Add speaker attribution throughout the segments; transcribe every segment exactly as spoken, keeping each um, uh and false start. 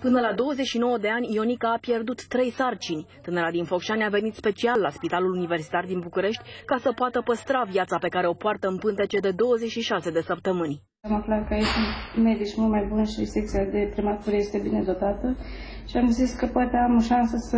Speaker 1: Până la douăzeci și nouă de ani, Ionica a pierdut trei sarcini. Tânăra din Focșani a venit special la Spitalul Universitar din București ca să poată păstra viața pe care o poartă în pântece de douăzeci și șase de săptămâni.
Speaker 2: Am aflat că aici sunt medici mult mai buni și secția de prematură este bine dotată și am zis că poate am o șansă să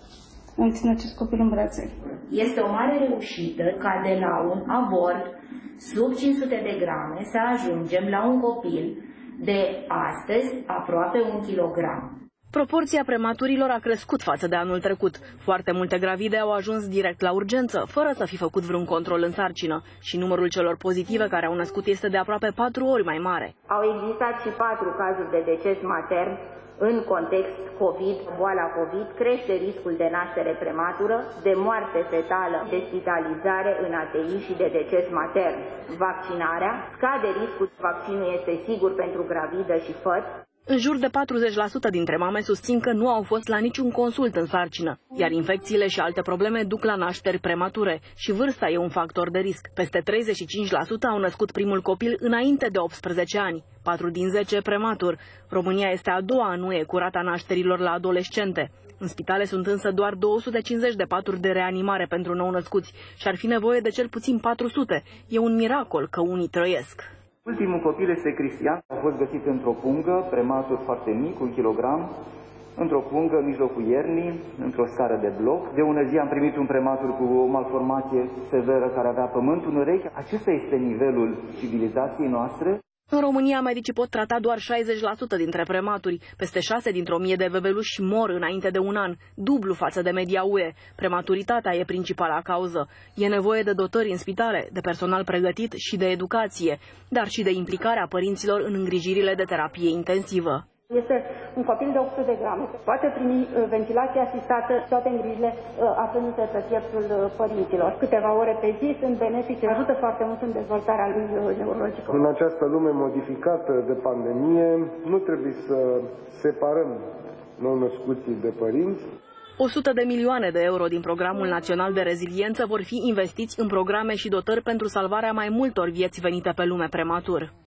Speaker 2: îmi țin acest copil în brațe.
Speaker 3: Este o mare reușită ca de la un avort sub cinci sute de grame să ajungem la un copil de astăzi aproape un kilogram.
Speaker 1: Proporția prematurilor a crescut față de anul trecut. Foarte multe gravide au ajuns direct la urgență, fără să fi făcut vreun control în sarcină. Și numărul celor pozitive care au născut este de aproape patru ori mai mare.
Speaker 3: Au existat și patru cazuri de deces matern. În context COVID, boala COVID crește riscul de naștere prematură, de moarte fetală, de spitalizare în A T I și de deces matern. Vaccinarea scade riscul. Vaccinul este sigur pentru gravidă și făt.
Speaker 1: În jur de patruzeci la sută dintre mame susțin că nu au fost la niciun consult în sarcină, iar infecțiile și alte probleme duc la nașteri premature și vârsta e un factor de risc. Peste treizeci și cinci la sută au născut primul copil înainte de optsprezece ani, patru din zece prematur. România este a doua în U E cu rata nașterilor la adolescente. În spitale sunt însă doar două sute cincizeci de paturi de reanimare pentru nou-născuți și ar fi nevoie de cel puțin patru sute. E un miracol că unii trăiesc.
Speaker 4: Ultimul copil este Cristian, a fost găsit într-o pungă, prematur foarte mic, un kilogram, într-o pungă în mijlocul iernii, într-o scară de bloc. De ună zi am primit un prematur cu o malformație severă care avea pământ în urechi. Acesta este nivelul civilizației noastre.
Speaker 1: În România, medicii pot trata doar șaizeci la sută dintre prematuri. Peste șase dintr-o mie de bebeluși mor înainte de un an, dublu față de media U E. Prematuritatea e principala cauză. E nevoie de dotări în spitale, de personal pregătit și de educație, dar și de implicarea părinților în îngrijirile de terapie intensivă.
Speaker 5: Este un copil de opt sute de grame. Poate primi ventilație asistată, toate îngrijirile aflându-se pe pieptul părinților. Câteva ore pe zi sunt benefice, ajută foarte mult în dezvoltarea lui neurologică.
Speaker 6: În această lume modificată de pandemie, nu trebuie să separăm nou-născuții de părinți.
Speaker 1: o sută de milioane de euro din Programul Național de Reziliență vor fi investiți în programe și dotări pentru salvarea mai multor vieți venite pe lume prematur.